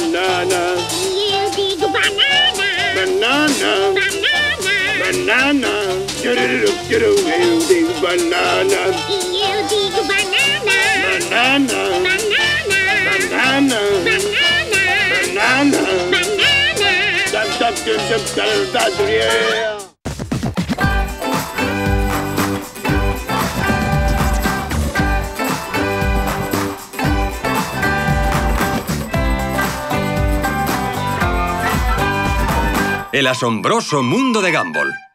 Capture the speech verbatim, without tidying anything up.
banana. Y yo digo banana. Banana. Banana. Banana. Yo digo banana. Y yo digo banana. Banana. Banana. Banana. Banana. Banana. Banana. Dum, dum, dum, dum, dum, dum, dum, yeah. El asombroso mundo de Gumball.